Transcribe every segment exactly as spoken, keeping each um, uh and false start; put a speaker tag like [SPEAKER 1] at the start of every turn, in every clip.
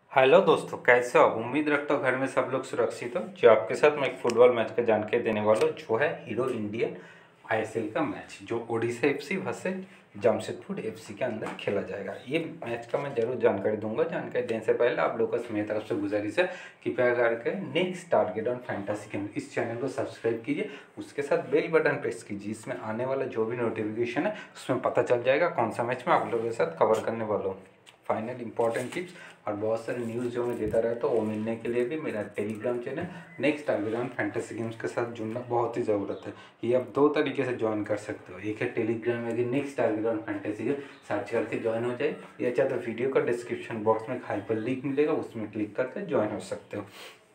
[SPEAKER 1] Hello दोस्तों, कैसे हो आप? उम्मीद रखता हूँ घर में सब लोग सुरक्षित हो। जो आपके साथ मैं एक फुटबॉल मैच का जानकारी देने वाला हूँ, जो है हीरो इंडियन आईएसएल का मैच, जो Odisha FC versus Jamshedpur FC के अंदर खेला जाएगा। ये मैच का मैं जरूर जानकारी दूंगा। जानकारी देने से पहले आप लोगों से मेरी तरफ से गुजारिश है, कृपया करके next target on fantasy game इस चैनल को सब्सक्राइब कीजिए, उसके साथ बेल बटन प्रेस कीजिए। इसमें आने वाला जो भी नोटिफिकेशन है उसमें पता चल जाएगा कौन सा मैच मैं आप लोगों के साथ कवर करने वाला हूँ। फाइनल इंपॉर्टेंट टिप्स और बहुत सारे न्यूज़ जो मैं देता रहता हूँ वो मिलने के लिए भी मेरा Telegram channel next target fantasy games के साथ जुड़ना बहुत ही ज़रूरत है। ये आप दो तरीके से ज्वाइन कर सकते हो। एक है टेलीग्राम में next target fantasy game search करके ज्वाइन हो जाए, या चाहे तो वीडियो का डिस्क्रिप्शन बॉक्स में हाइपर लिंक मिलेगा, उसमें क्लिक करके ज्वाइन हो सकते हो।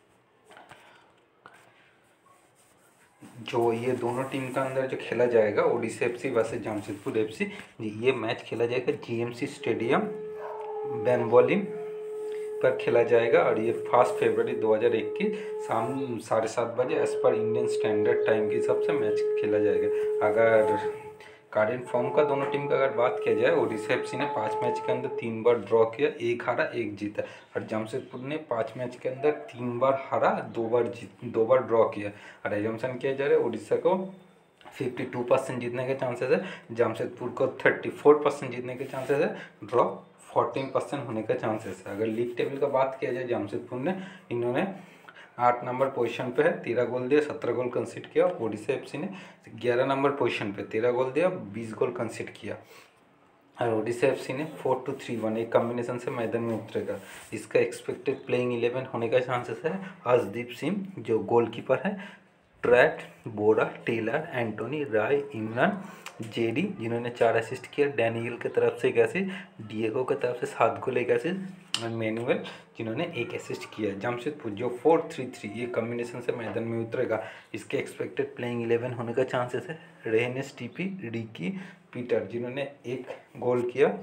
[SPEAKER 1] जो ये दोनों टीम का अंदर जो खेला जाएगा Odisha FC versus Jamshedpur FC, ये मैच खेला जाएगा जीएमसी स्टेडियम बेम्बोलिम पर खेला जाएगा और ये फर्स्ट फरवरी दो हज़ार इक्कीस शाम साढ़े सात बजे as per Indian standard time के हिसाब से मैच खेला जाएगा। अगर करंट फॉर्म का दोनों टीम का अगर बात किया जाए, ओडिशा एफसी ने पाँच मैच के अंदर तीन बार ड्रॉ किया, एक हारा एक जीता, और जमशेदपुर ने पाँच मैच के अंदर तीन बार हारा, दो बार जीत दो बार ड्रॉ किया। और एजम्पन किया जा रहा है ओडिशा को फिफ्टी टू परसेंट जीतने के चांसेस है, जमशेदपुर को थर्टी फोर परसेंट जीतने के चांसेस है, ड्रॉ फोर्टीन परसेंट होने का चांसेस है। अगर लीग टेबल का बात किया जाए, जमशेदपुर ने इन्होंने आठ नंबर पोजीशन पे है, तेरह गोल दिया, सत्रह गोल कंसीड किया। ओडिशा एफसी ने ग्यारह नंबर पोजीशन पे तेरह गोल दिया, बीस गोल कंसीड किया। और ओडिशा एफसी ने फोर टू थ्री वन एक कॉम्बिनेशन से मैदान में उतरेगा। इसका एक्सपेक्टेड प्लेइंग इलेवन होने का चांसेस है। अर्शदीप सिंह जो गोलकीपर है, ट्रैट, बोरा, टेलर, एंटोनी, राय, इमरान, जेडी जिन्होंने चार असिस्ट किया, डैनियल की तरफ से एक असिस्ट, डिएगो की तरफ से सात गोल एक असिस्ट, और मैनुअल जिन्होंने एक असिस्ट किया। जमशेदपुर जो फोर थ्री थ्री ये कॉम्बिनेशन से मैदान में उतरेगा, इसके एक्सपेक्टेड प्लेइंग इलेवन होने का चांसेस है। रेहनेस, टीपी, रिकी, पीटर जिन्होंने एक गोल किया,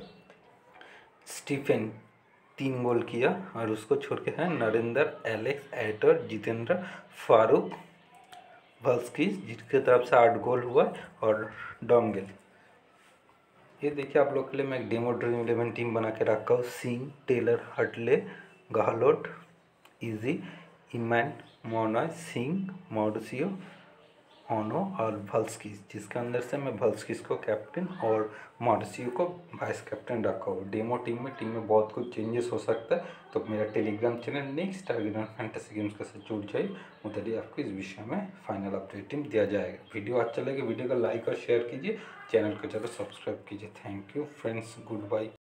[SPEAKER 1] स्टीफन तीन गोल किया, और उसको छोड़ के है नरेंद्र, एलेक्स, एटर, जितेंद्र, फारूक, भल्सकीज जिसके तरफ से आठ गोल हुआ, और डोंगेल। ये देखिए आप लोग के लिए मैं एक डेमो ड्रीम इलेवन टीम बना के रखा हूँ। सिंह, टेलर, हटले, गहलोट, इजी, इमैन, मोनॉय, सिंह, मॉडसियो, ओनो और भल्सकीज, जिसके अंदर से मैं भल्सकीज को कैप्टन और मॉडसियो को वाइस कैप्टन रखा हूँ। डेमो टीम में टीम में बहुत कुछ चेंजेस हो सकता है, तो मेरा Telegram channel next target fantasy games के साथ जुड़ जाइए, उधर ही आपको इस विषय में फाइनल अपडेट टीम दिया जाएगा। वीडियो अच्छा लगे वीडियो को लाइक और शेयर कीजिए, चैनल को जरूर सब्सक्राइब कीजिए। Thank you friends, good bye.